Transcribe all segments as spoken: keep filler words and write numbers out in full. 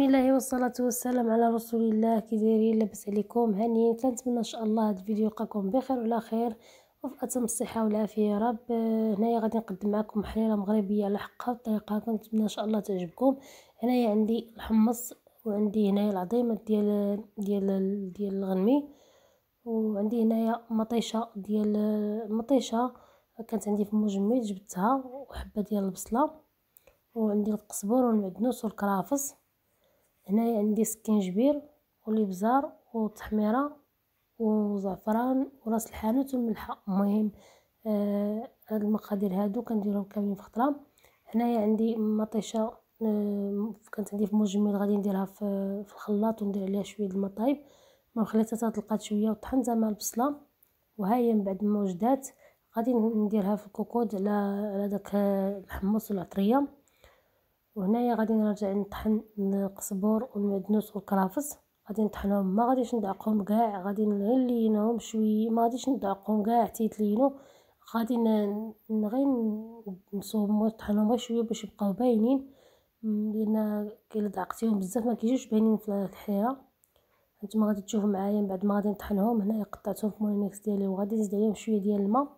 الله والصلاة والسلام على رسول الله. كي دايرين؟ لاباس عليكم؟ هانيين؟ كنتمنى ان شاء الله هذا الفيديو يلقاكم بخير وعلى خير وفي اتم الصحه والعافيه يا رب. هنايا غادي نقدم معكم حليله مغربيه على حقها بطريقه كنتمنى ان شاء الله تعجبكم. هنايا عندي الحمص، وعندي هنايا العظيمه ديال ديال ديال الغنمي، وعندي هنايا مطيشه ديال المطيشه كانت عندي في مجمد جبتها، وحبه ديال البصله، وعندي القزبر والمعدنوس والكرافس. هنايا عندي سكينجبير والابزار والتحميره وزعفران وراس الحانوت والملحه. المهم آه هاد المقادير هادو كنديرهم كاملين في خطره. هنايا عندي مطيشه آه كانت عندي في مجمد، غادي نديرها في, في الخلاط وندير عليها شويه د المطايب، ما خليتها تطلقات شويه وطحنتها مع البصله. وهاهي من بعد ما وجدات غادي نديرها في الكوكود على على داك الحمص والعطريه. وهنايا غادي نرجع نطحن القزبر والمعدنوس والكرافس، غادي نطحنهم، ما غاديش ندعقهم كاع، غادي نلينهم شويه، ما غاديش ندعقهم كاع حتى يتلينوا، غادي غير نصوبهم ونطحنهم غير شويه باش يبقاو باينين، لان الا دعقتيهم بزاف ما كيجيوش باينين في الحليره. نتوما غادي تشوفوا معايا من بعد ما غادي نطحنهم. هنايا قطعتهم في مولينكس ديالي، وغادي نزيد عليهم شويه ديال الماء،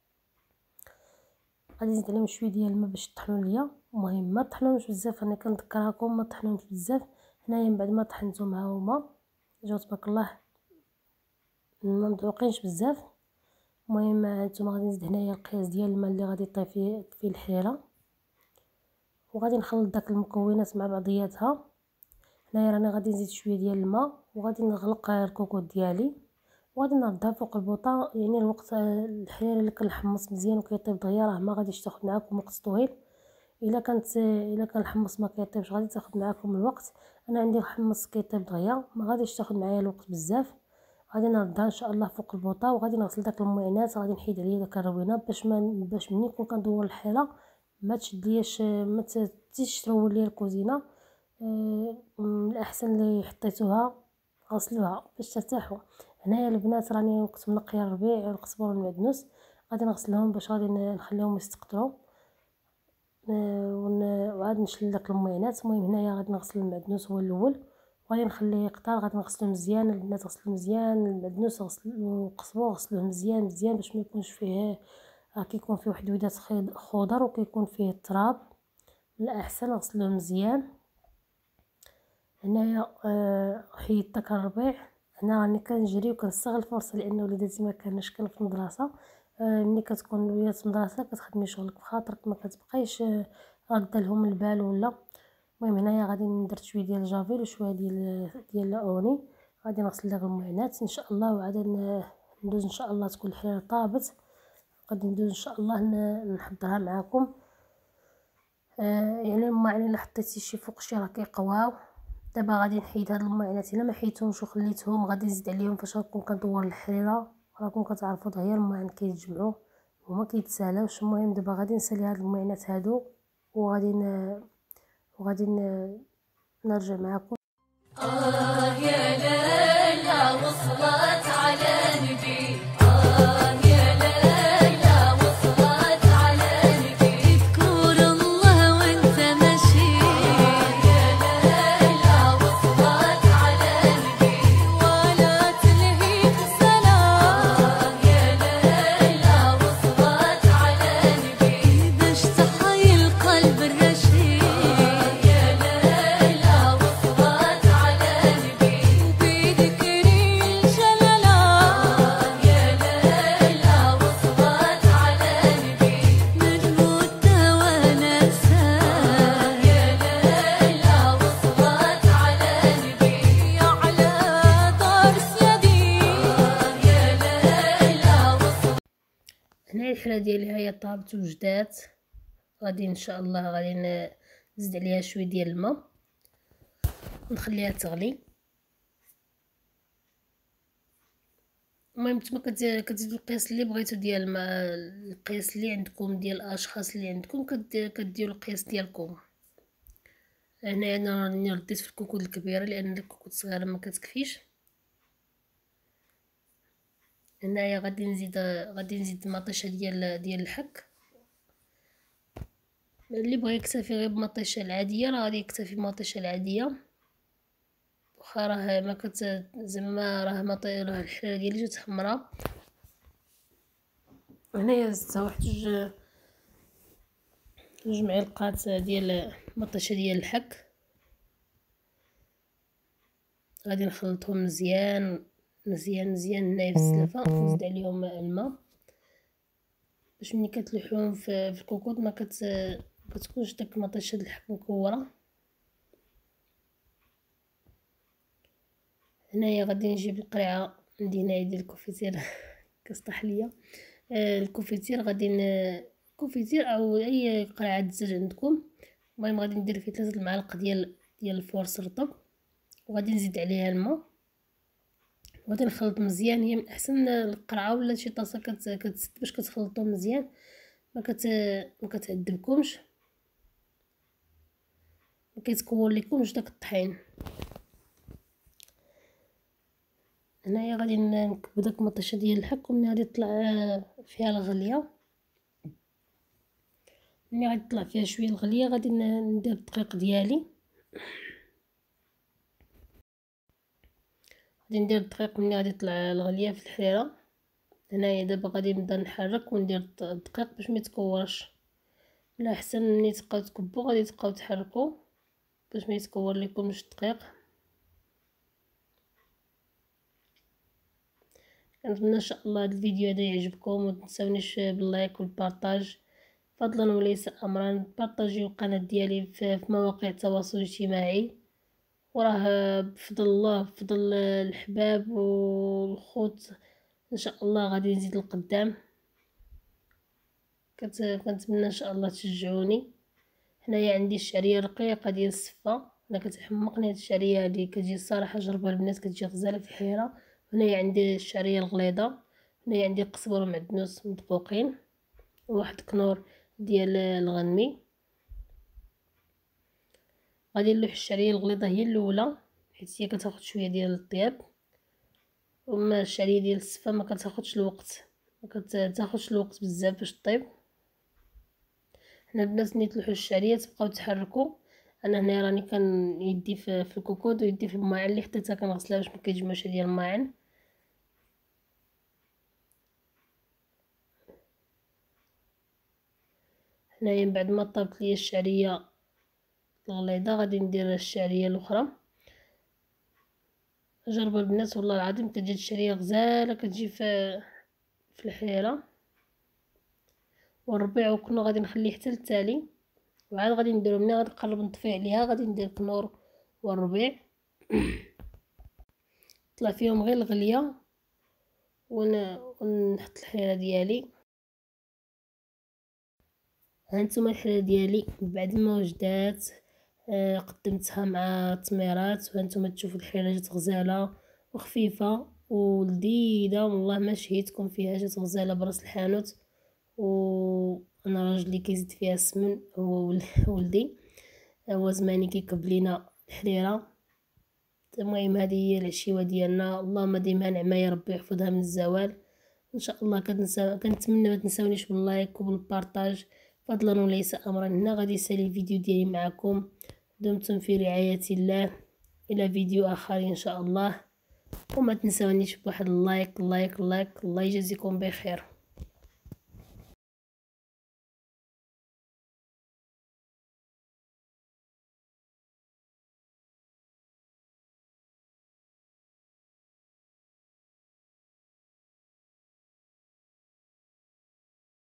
غادي نزيد عليهم شويه ديال الماء باش يطحنوا ليا. المهم ما طحنوش بزاف، انا كنذكركم ما طحنوش بزاف. هنايا من بعد ما طحنتهم ها هما جاو تبارك الله ما مدعوقينش بزاف. المهم نتوما غادي نزيد هنايا القياس ديال الماء اللي غادي يطيب فيه في الحليره، وغادي نخلط داك المكونات مع بعضياتها. هنايا راني غادي نزيد شويه ديال الماء، وغادي نغلق الكوكوط ديالي، وغادي نردها فوق البوطه. يعني الوقت الحليره اللي كنحمص مزيان وكيطيب دغيا راه ما غاديش تاخذ معكم وقت طويل. الا كانت الا كان الحمص ما كيطيبش غادي تاخذ معكم الوقت. انا عندي الحمص كيطيب دغيا، ما غاديش تاخذ معايا الوقت بزاف. غادي نردها ان شاء الله فوق البوطه، وغادي نغسل داك المعينات، غادي نحيد عليا داك الروينه باش ما باش ملي نكون كندور الحيله ما تشدلياش، ما تزيدش ترول ليا الكوزينه. من الاحسن اللي حطيتوها غسلوها باش ترتاحوا. هنايا البنات راني وقت منقيه الربيع القزبر والمعدنوس، غادي نغسلهم باش غادي نخليهم يستقطروا، وعاد نشل داك المعينات. المهم هنايا غادي نغسل المعدنوس هو الاول، وغادي نخليه يقطر، غادي نغسلو مزيان. البنات غسلو مزيان المعدنوس، غسلو القزبر غسلوه مزيان مزيان باش ما يكونش فيه، راه كيكون فيه واحد ودات خضر وكيكون فيه التراب. من الاحسن غسلوه مزيان. هنايا آه حيدت داك الربيع. هنا راني كنجري وكنستغل الفرصه لان وليداتي ما كانش كانوا في المدرسه. آه ملي كتكون الوليدات في المدرسه كتخدمي شغلك بخاطرك، ما كتبقايش آه رد لهم البال ولا. المهم هنايا غادي ندير شويه ديال الجافيل وشويه ديال ديال الاوني، غادي نغسل داك المعينات ان شاء الله، وعاد ندوز ان شاء الله تكون الحليله طابت. غادي ندوز ان شاء الله نحضرها معكم. آه يعني الماعن الا حطيتي شي فوق شي راه كيقواو. دابا غادي نحيد هاد المعينات، الا ما حيدتهمش وخليتهم غادي نزيد عليهم فاش غنكون كندور الحريره. راكم كتعرفوا دغيا الماعن كيتجمعوا وما كيتسالاوش. المهم دابا غادي نسالي هاد المعينات هادو، وغادي ن... وغادي ن... نرجع معكم. آه يا ليلى وصلت على نبي، الحله ديالي هي طابت وجدات. غادي ان شاء الله غادي نزيد عليها شويه ديال الماء ونخليها تغلي. المهم نتوما كتزيدوا القياس اللي بغيتو ديال الماء، القياس اللي عندكم ديال الاشخاص اللي عندكم كديروا القياس ديالكم. هنا انا راني رديت في الكوكود الكبيره لان الكوكود الصغيره ما كتكفيش. هنايا غادي نزيد غادي نزيد مطيشه ديال ديال الحك. اللي بغى يكتفي غير بمطيشه العاديه راه غادي يكتفي بمطيشه العاديه. واخا راه ما كت زعما راه ما طي راه الحلاله ديالي جات حمراء. هنايا زدتها واحد جوج جوج معلقات ديال مطيشه ديال الحك، غادي نخلطهم مزيان مزيان مزيان هنايا في السلفه، ونزيد عليهم الماء باش ملي كتلوحوهم في, في الكوكوط ما كت كتكونش داك مطيشه د الحك مكوره. هنايا غادي نجيب القريعه عندي هنايا ديال الكوفيتير كسطح ليا. آه الكوفيتير غادي كوفيتير او اي قرعه دجاج عندكم. المهم غادي ندير فيه ثلاثه المعالق ديال ديال الفورص رطب، وغادي نزيد عليها الماء، وغادي نخلط مزيان. هي من احسن القرعه ولا شي طاسه كت كتسد باش كتخلطوه مزيان، ما كت ما كتعذبكمش، ما كيتكون لكمش داك الطحين. هنايا غادي نكب داك المطيشه ديال الحك، ومني غادي يطلع فيها الغليه، ملي غادي يطلع فيها شويه الغليه غادي ندير الدقيق ديالي. غادي ندير الدقيق ملي غادي يطلع الغليه في الحريره. هنايا دابا غادي نبدا نحرك وندير الدقيق باش ما يتكورش. لا احسن ملي تبقاو تكبوا غادي تبقاو تحركوا باش ما يتكور لكمش الدقيق. كنتمنى ان شاء الله هذا الفيديو هذا يعجبكم، ومتنساونيش باللايك والبارطاج فضلا وليس امرا. بارطاجيو القناه ديالي في مواقع التواصل الاجتماعي، وراه بفضل الله بفضل الحباب والخوت ان شاء الله غادي نزيد لقدام. كنتمنى ان شاء الله تشجعوني. هنايا عندي الشعريه رقيقه ديال السفه، انا كتحمقني هاد الشعريه هادي، كتجي الصراحه جربها البنات كتجي غزاله في الحيره. هنايا عندي الشعريه الغليظه، هنايا عندي قزبر ومعدنوس مدقوقين، وواحد كنور ديال الغنمي. غادي نلوح الشعريه الغليظه هي الاولى حيت هي كتاخد شويه ديال الطياب، وما الشعريه ديال السفه ما كتاخدش الوقت، ما كتاخدش الوقت بزاف باش طيب. حنا البنات ملي تلوحوا الشعريه تبقاو تحركوا. انا هنا راني كان يدي في, في الكوكود ويدي في الماعن اللي حطيتها كنغسلها باش ما كيتجمعش ديال الماعن. هنايا من بعد ما طابت لي الشعريه الغليظه غادي ندير الشعريه الاخرى. جربوا البنات والله العظيم كتجي الشعريه غزاله، كتجي في في الحريره. والربيع وكنا غادي نخليه حتى للتالي، وعاد غادي نديرو ملي غادي نقرب نطفي عليها غادي ندير كنور والربيع طلع فيهم غير الغليه، ونحط الحريره ديالي. هانتوما الحريره ديالي بعد ما وجدات آه قدمتها مع التميرات، وهانتوما تشوفوا الحريره جات غزاله وخفيفه ولذيذه والله ما شهيتكم فيها، جات غزاله براس الحانوت. وانا راجلي كيزيد فيها السمن هو ولدي، هو زماني كيكب لينا الحريره. المهم هذه هي العشيوه ديالنا، اللهم ديمها نعمه يا ربي يحفظها من الزوال ان شاء الله. كنتسا كنتمنى ما تنساونيش باللايك وبالبارطاج فضلا وليس امرا. هنا غادي يسالي الفيديو ديالي معكم، دمتم في رعايه الله، الى فيديو اخر ان شاء الله. وما تنساونيش بواحد اللايك اللايك اللايك الله يجازيكم بخير.